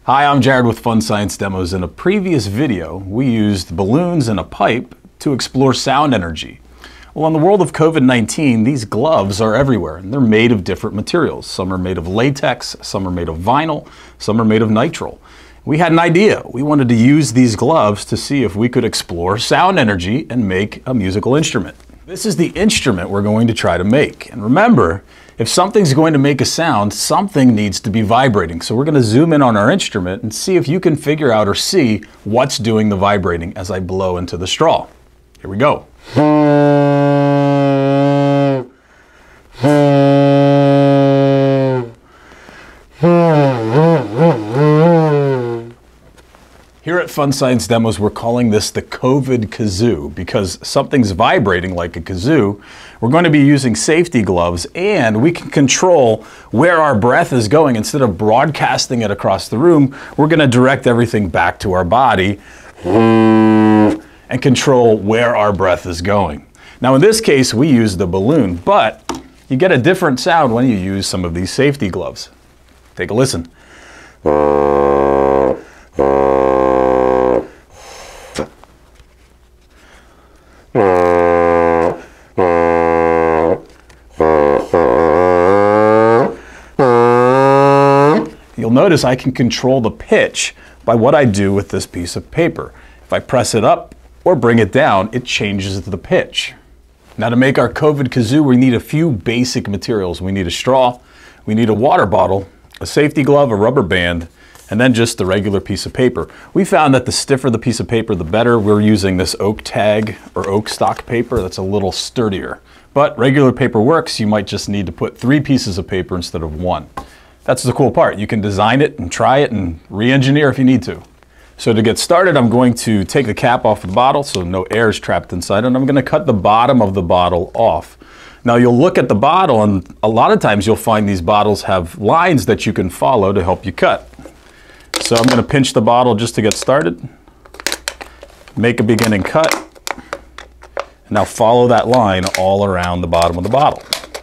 Hi, I'm Jared with Fun Science Demos. In a previous video, we used balloons and a pipe to explore sound energy. Well, in the world of COVID-19, these gloves are everywhere, and they're made of different materials. Some are made of latex, some are made of vinyl, some are made of nitrile. We had an idea. We wanted to use these gloves to see if we could explore sound energy and make a musical instrument. This is the instrument we're going to try to make. And remember, if something's going to make a sound, something needs to be vibrating. So we're going to zoom in on our instrument and see if you can figure out or see what's doing the vibrating as I blow into the straw. Here we go. Here at Fun Science Demos, we're calling this the COVID kazoo because something's vibrating like a kazoo. We're going to be using safety gloves, and we can control where our breath is going. Instead of broadcasting it across the room, we're going to direct everything back to our body and control where our breath is going. Now, in this case, we use the balloon, but you get a different sound when you use some of these safety gloves. Take a listen. You'll notice I can control the pitch by what I do with this piece of paper. If I press it up or bring it down, it changes the pitch. Now, to make our COVID kazoo, we need a few basic materials. We need a straw, we need a water bottle, a safety glove, a rubber band, and then just the regular piece of paper. We found that the stiffer the piece of paper, the better. We're using this oak tag or oak stock paper that's a little sturdier. But regular paper works. You might just need to put 3 pieces of paper instead of 1. That's the cool part. You can design it and try it and re-engineer if you need to. So to get started, I'm going to take the cap off the bottle so no air is trapped inside, and I'm going to cut the bottom of the bottle off. Now, you'll look at the bottle, and a lot of times you'll find these bottles have lines that you can follow to help you cut. So I'm going to pinch the bottle just to get started, make a beginning cut, and now follow that line all around the bottom of the bottle.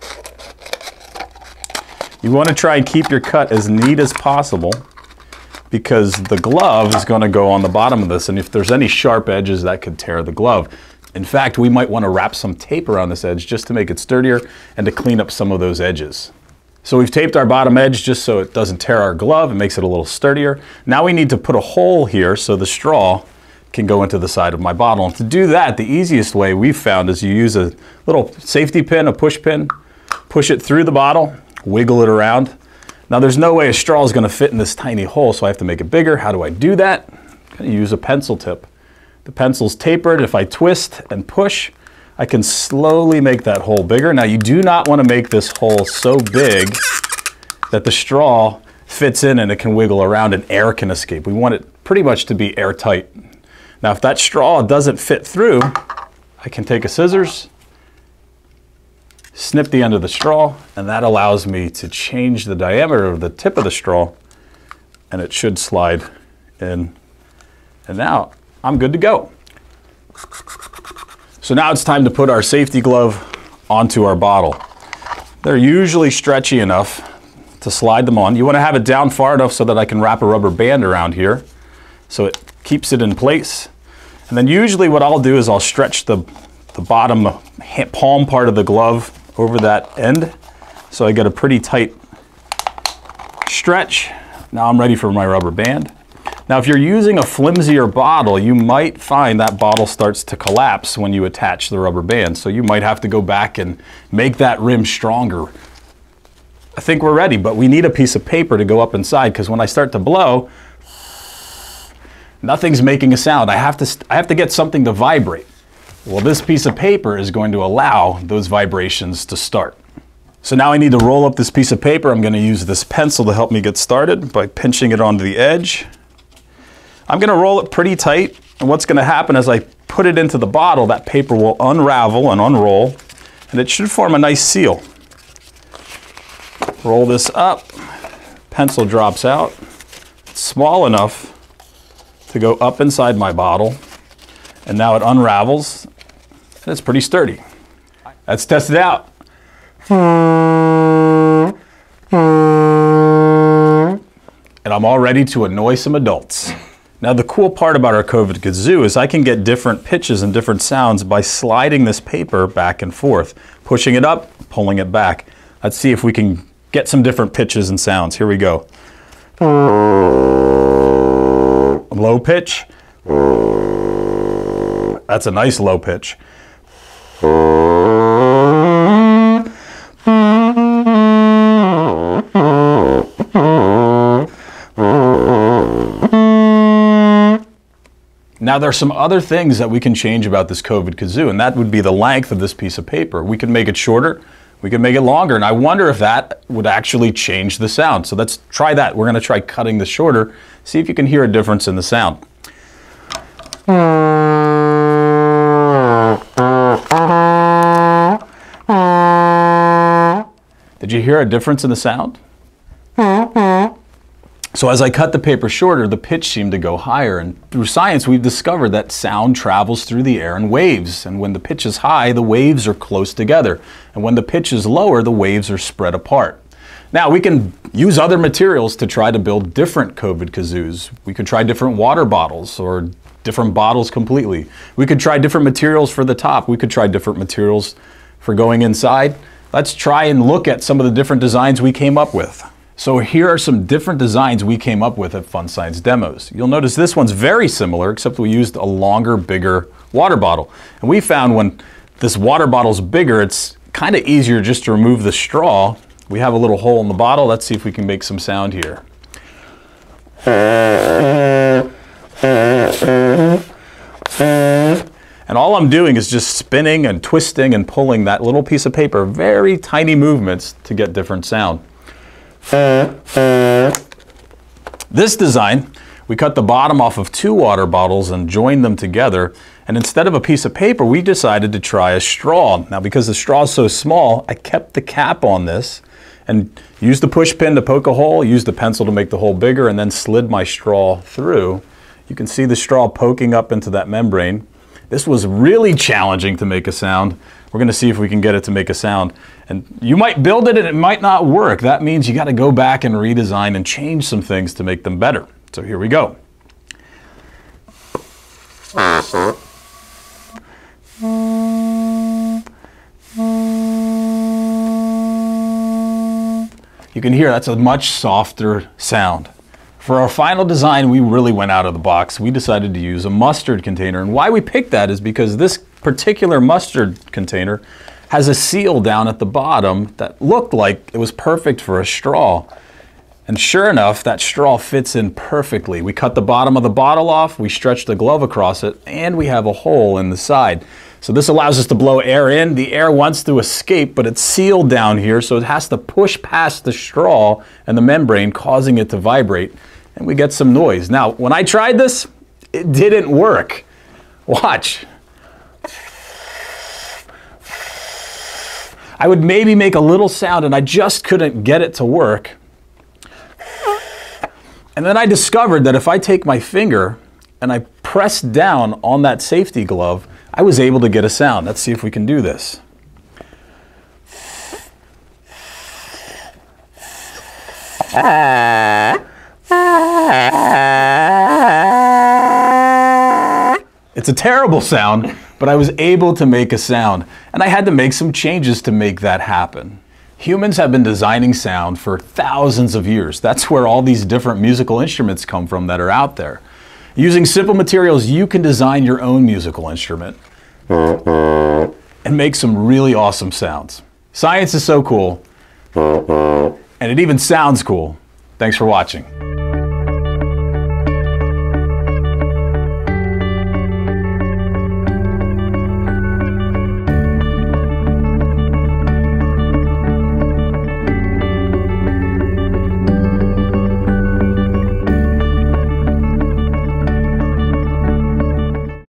You want to try and keep your cut as neat as possible because the glove is going to go on the bottom of this, and if there's any sharp edges, that could tear the glove. In fact, we might want to wrap some tape around this edge just to make it sturdier and to clean up some of those edges. So we've taped our bottom edge just so it doesn't tear our glove. It makes it a little sturdier. Now we need to put a hole here so the straw can go into the side of my bottle. And to do that, the easiest way we've found is you use a little safety pin, a push pin, push it through the bottle, wiggle it around. Now there's no way a straw is going to fit in this tiny hole, so I have to make it bigger. How do I do that? I'm going to use a pencil tip. The pencil's tapered. If I twist and push, I can slowly make that hole bigger. Now, you do not want to make this hole so big that the straw fits in and it can wiggle around and air can escape. We want it pretty much to be airtight. Now, if that straw doesn't fit through, I can take a scissors, snip the end of the straw, and that allows me to change the diameter of the tip of the straw, and it should slide in. And now I'm good to go. So now it's time to put our safety glove onto our bottle. They're usually stretchy enough to slide them on. You want to have it down far enough so that I can wrap a rubber band around here so it keeps it in place. And then usually what I'll do is I'll stretch the bottom palm part of the glove over that end so I get a pretty tight stretch. Now I'm ready for my rubber band. Now, if you're using a flimsier bottle, you might find that bottle starts to collapse when you attach the rubber band. So you might have to go back and make that rim stronger. I think we're ready, but we need a piece of paper to go up inside because when I start to blow, nothing's making a sound. I have to get something to vibrate. Well, this piece of paper is going to allow those vibrations to start. So now I need to roll up this piece of paper. I'm going to use this pencil to help me get started by pinching it onto the edge. I'm going to roll it pretty tight, and what's going to happen as I put it into the bottle, that paper will unravel and unroll, and it should form a nice seal. Roll this up, pencil drops out. It's small enough to go up inside my bottle, and now it unravels, and it's pretty sturdy. Let's test it out. And and I'm all ready to annoy some adults. Now the cool part about our COVID kazoo is I can get different pitches and different sounds by sliding this paper back and forth, pushing it up, pulling it back. Let's see if we can get some different pitches and sounds. Here we go. Low pitch. That's a nice low pitch. Now there's some other things that we can change about this COVID kazoo, and that would be the length of this piece of paper. We could make it shorter, we could make it longer, and I wonder if that would actually change the sound. So let's try that. We're going to try cutting this shorter, see if you can hear a difference in the sound. Did you hear a difference in the sound? So as I cut the paper shorter, the pitch seemed to go higher, and through science we've discovered that sound travels through the air in waves, and when the pitch is high, the waves are close together, and when the pitch is lower, the waves are spread apart. Now we can use other materials to try to build different COVID kazoos. We could try different water bottles or different bottles completely. We could try different materials for the top. We could try different materials for going inside. Let's try and look at some of the different designs we came up with. So here are some different designs we came up with at Fun Science Demos. You'll notice this one's very similar, except we used a longer, bigger water bottle. And we found when this water bottle's bigger, it's kind of easier just to remove the straw. We have a little hole in the bottle. Let's see if we can make some sound here. And all I'm doing is just spinning and twisting and pulling that little piece of paper, very tiny movements to get different sound. This design, we cut the bottom off of 2 water bottles and joined them together, and instead of a piece of paper we decided to try a straw. Now because the straw is so small, I kept the cap on this and used the push pin to poke a hole, used the pencil to make the hole bigger, and then slid my straw through. You can see the straw poking up into that membrane. This was really challenging to make a sound. We're going to see if we can get it to make a sound. And you might build it and it might not work. That means you got to go back and redesign and change some things to make them better. So here we go. You can hear that's a much softer sound. For our final design, we really went out of the box. We decided to use a mustard container. And why we picked that is because this particular mustard container has a seal down at the bottom that looked like it was perfect for a straw. And sure enough, that straw fits in perfectly. We cut the bottom of the bottle off, we stretched the glove across it, and we have a hole in the side. So this allows us to blow air in. The air wants to escape, but it's sealed down here, so it has to push past the straw and the membrane, causing it to vibrate, and we get some noise. Now, when I tried this, it didn't work. Watch. I would maybe make a little sound, and I just couldn't get it to work. And then I discovered that if I take my finger and I press down on that safety glove, I was able to get a sound. Let's see if we can do this. It's a terrible sound, but I was able to make a sound, and I had to make some changes to make that happen. Humans have been designing sound for thousands of years. That's where all these different musical instruments come from that are out there. Using simple materials, you can design your own musical instrument and make some really awesome sounds. Science is so cool, and it even sounds cool. Thanks for watching.